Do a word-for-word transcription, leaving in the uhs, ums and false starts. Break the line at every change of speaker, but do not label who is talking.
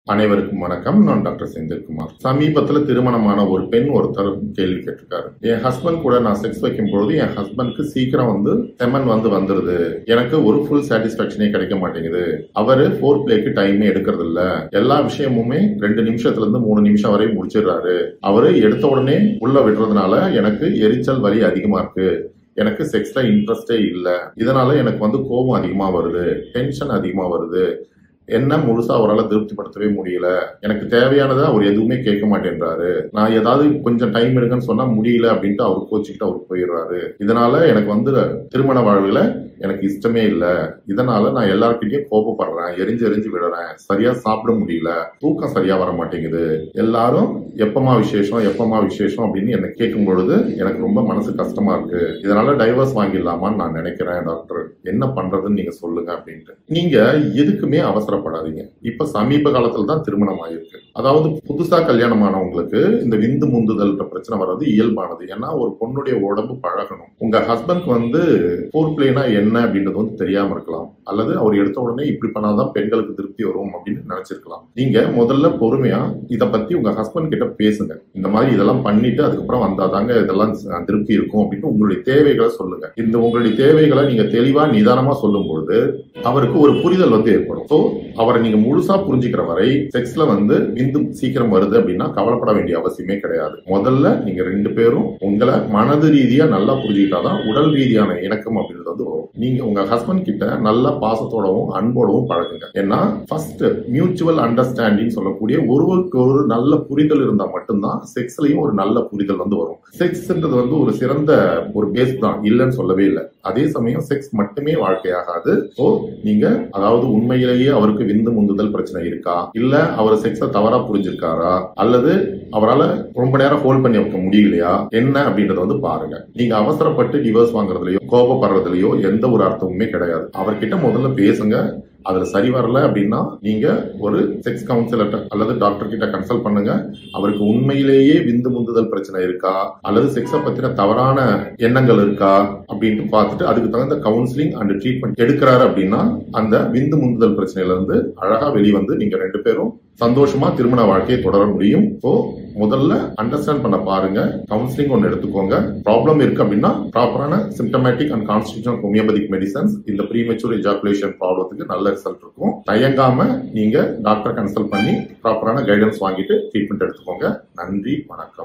அனைவருக்கும் வணக்கம். நான் டாக்டர் செந்தில்குமார். சமீபத்துல திருமணமான ஒரு பெண் ஒருத்தர் கேள்வி கேட்டிருக்காரு. என் ஹஸ்பண்ட் கூட நான் செக்ஸ் வைக்கும் பொழுது என் ஹஸ்பண்ட்க்கு சீக்கிரம் வந்து செமன் வந்து வந்துருது. எனக்கு ஒரு ஃபுல் சாட்டிஸ்பாக்சனே கிடைக்க மாட்டேங்குது. அவரு ஃபோர் பிளேக்கு டைமே எடுக்கிறது இல்ல. எல்லா விஷயமுமே ரெண்டு நிமிஷத்துல இருந்து மூணு நிமிஷம் வரை முடிச்சிடுறாரு. அவரு எடுத்த உடனே உள்ள விடுறதுனால எனக்கு எரிச்சல் வலி அதிகமா இருக்கு. எனக்கு செக்ஸ்ல இன்ட்ரெஸ்டே இல்ல. இதனால எனக்கு வந்து கோபம் அதிகமா வருது, டென்ஷன் அதிகமா வருது. என்ன முழுசா அவரால் திருப்திப்படுத்தவே முடியல. எனக்கு தேவையானதை அவர் எதுவுமே கேட்க மாட்டேன்றாரு. நான் ஏதாவது கொஞ்சம் டைம் எடுங்கன்னு சொன்னா முடியல அப்படின்ட்டு அவர் கோச்சிக்கிட்டு அவர் போயிடுறாரு. இதனால எனக்கு வந்து திருமண வாழ்வுல எனக்கு இஷ்டமே இல்ல. இதனால நான் எல்லார்கிட்டயும் கோபப்படுறேன், எரிஞ்சு எரிஞ்சு விடுறேன், சரியா சாப்பிட முடியல, தூக்கம் சரியா வர மாட்டேங்குது. எல்லாரும் எப்பமா விசேஷம் எப்பமா விசேஷம் அப்படின்னு என்ன கேட்கும் பொழுது எனக்கு ரொம்ப மனசு கஷ்டமா இருக்கு. இதனால டைவர்ஸ் வாங்கிடலாமான்னு நான் நினைக்கிறேன் டாக்டர். என்ன பண்றதுன்னு நீங்க சொல்லுங்க அப்படின்ட்டு. நீங்க எதுக்குமே அவசரப்படாதீங்க. இப்ப சமீப காலத்துல தான் திருமணம் ஆயிருக்கு. அதாவது புதுசா கல்யாணம் ஆனவங்களுக்கு இந்த விந்து முந்துதல் பிரச்சனை வர்றது இயல்பானது. ஏன்னா ஒரு பொண்ணுடைய உடம்பு பழகணும். உங்க ஹஸ்பண்ட் வந்து ஃபோர் பிளேனா என்ன அப்படின்றது வந்து தெரியாம இருக்கலாம். அல்லது அவர் எடுத்த உடனே இப்படி பண்ணாதான் பெண்களுக்கு திருப்தி வரும் அப்படின்னு நினைச்சிருக்கலாம். நீங்க முதல்ல பொறுமையா இத பத்தி உங்க ஹஸ்பண்ட் கிட்ட பேசுங்க. இந்த மாதிரி இதெல்லாம் பண்ணிட்டு அதுக்கப்புறம் வந்தாதாங்க இதெல்லாம் திருப்தி இருக்கும் அப்படின்னு உங்களுடைய தேவைகளை சொல்லுங்க. இந்த உங்களுடைய தேவைகளை நீங்க தெளிவா நிதானமா சொல்லும் பொழுது அவருக்கு ஒரு புரிதல் வந்து ஏற்படும். சோ அவரை நீங்க முழுசா புரிஞ்சுக்கிற வரை செக்ஸ்ல வந்து விந்து சீக்கிரம் வருது அப்படின்னா கவலைப்பட வேண்டிய அவசியமே கிடையாது. முதல்ல நீங்க ரெண்டு பேரும் உங்களை மனது ரீதியா நல்லா புரிஞ்சுக்கிட்டாதான் உடல் ரீதியான இணக்கம் அப்படின்றது வந்து வரும். நீங்க உங்க ஹஸ்பண்ட் கிட்ட நல்ல பாசத்தோடவும் அன்போடவும் பழகுங்க. ஏன்னா ஃபர்ஸ்ட் மியூச்சுவல் அண்டர்ஸ்டாண்டிங் சொல்லக்கூடிய ஒருவருக்கு ஒரு நல்ல புரிதல் இருந்தா மட்டும்தான் செக்ஸ்லயும் ஒரு நல்ல புரிதல் வந்து வரும். செக்ஸ்ன்றது வந்து ஒரு சிறந்த ஒரு பேஸ் தான், இல்லைன்னு சொல்லவே இல்லை. அதே சமயம் செக்ஸ் மட்டுமே வாழ்க்கையாகாது. சோ நீங்க அதாவது உண்மையிலேயே அவருக்கு விந்து முந்துதல் பிரச்சனை இருக்கா, இல்ல அவர் செக்ஸ தவறா புரிஞ்சிருக்காரா, அல்லது அவரால் ரொம்ப நேரம் ஹோல்ட் பண்ணி வைக்க முடியலையா என்ன அப்படின்றத வந்து பாருங்க. நீங்க அவசரப்பட்டு டிவோர்ஸ் வாங்குறதுலயோ கோபப்படுறதுலயோ எந்த ஒரு அர்த்தமுமே கிடையாது. அவர்கிட்ட முதல்ல பேசுங்க. அதுல சரி வரல அப்படின்னா நீங்க ஒரு செக்ஸ் கவுன்சிலர் அல்லது டாக்டர் கிட்ட கன்சல்ட் பண்ணுங்க. அவருக்கு உண்மையிலேயே விந்து முந்துதல் பிரச்சனை இருக்கா அல்லது செக்ஸ பத்தின தவறான எண்ணங்கள் இருக்கா அப்படின்ட்டு பார்த்துட்டு அதுக்கு தகுந்த கவுன்சிலிங் அண்ட் ட்ரீட்மெண்ட் எடுக்கிறாரு அப்படின்னா அந்த விந்து முந்துதல் பிரச்சனையில இருந்து அழகா வெளிவந்து நீங்க ரெண்டு பேரும் சந்தோஷமா திருமண வாழ்க்கையை தொடர முடியும். ஸோ முதல்ல அண்டர்ஸ்டாண்ட் பண்ண பாருங்க. கவுன்சிலிங் ஒன்று எடுத்துக்கோங்க. ப்ராப்ளம் இருக்கு அப்படின்னா ப்ராப்பரான symptomatic and constitutional homeopathic medicines இந்த ப்ரீமெச்சூர் எஜாகுலேஷன் ப்ராப்ளத்துக்கு நல்ல ரிசல்ட் இருக்கும். தயங்காம நீங்க டாக்டர் கன்சல்ட் பண்ணி ப்ராப்பரான கைடன்ஸ் வாங்கிட்டு ட்ரீட்மெண்ட் எடுத்துக்கோங்க. நன்றி, வணக்கம்.